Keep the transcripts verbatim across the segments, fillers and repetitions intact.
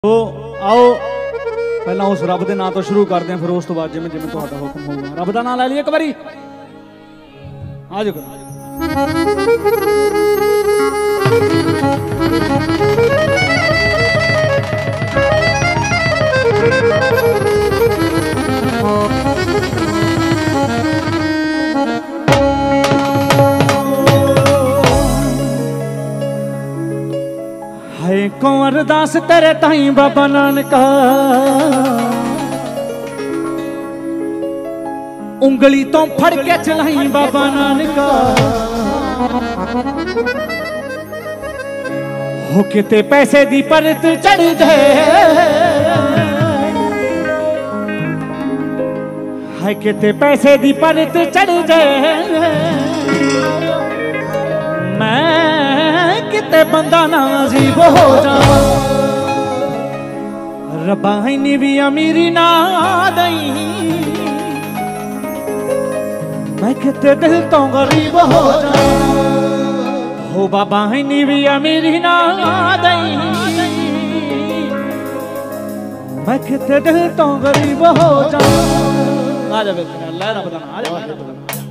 तो आओ पहला उस रब के नाम तो शुरू करते हैं, फिर उस तो बाद जिमें जिमें तुहाडा हुक्म होगा। रब का नाम लै लिया एक बारी, आ जाओ। हाय कंवर दास तेरे ताई बाबा नानका, उंगली तो फड़ के चलाई बाबा नानका। हो किते पैसे दी परत चढ़ जाए, हाय किते पैसे दी परत चढ़ जाए। मैं किते बंदा नाजीब हो जावा, रब्बा इन्नी भी अमीरी ना दई। मैं किते दिल तो गरीब हो जावा, हो बाबा इन्नी भी अमीरी ना दई। मैं किते दिल तो गरीब हो जावा। आ जा बेटा अल्लाह रब दा नाम, आ जा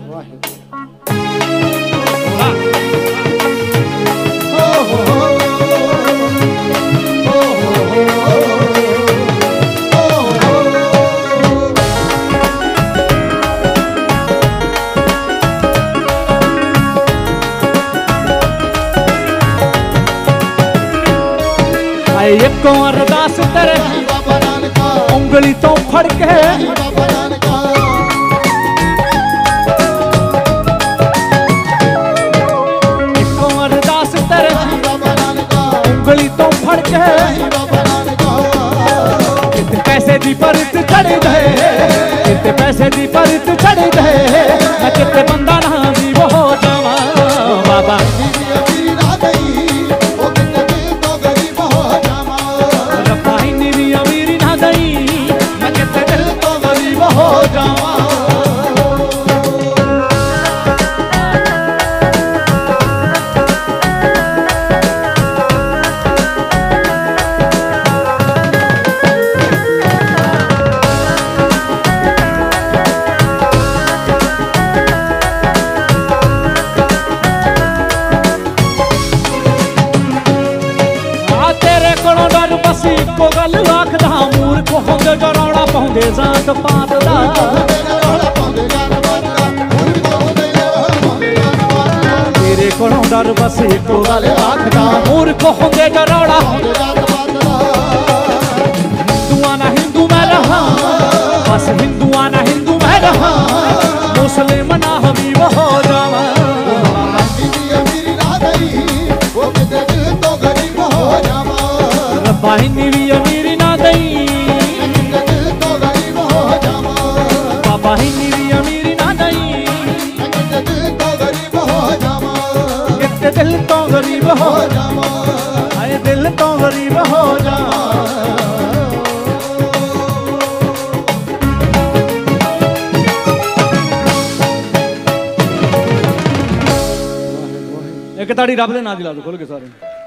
एक अरदास तेरे उंगली तो फड़ के, एक अरदास तेरे उंगली तो फड़ के। कितने पैसे दी परत चढ़ गए, कितने पैसे दी परत चढ़ गए। मैं कितने बंदा नाजीब हो जावा, बाबा को गल आखदा। मूर्ख होंदे जो रौला पाउंदे जात पात दा, तेरे कोलों डर बस इको गल आखदा। मूर्ख होंदे जो रौला, हिंदुआ ना हिंदू मैं रहा, बस हिंदुआ ना हिंदू मैं रहा। मुस्लिम ना हबीब हो जावा, रब्बा इन्नी भी अमीरी ना दई। बाबा इन्नी भी अमीरी ना दई, कितने दिल तो गरीब हो जावा, हाय दिल तो गरीब हो जावा। एक ताड़ी रब दे नाम दी ला दो खोल के सारे।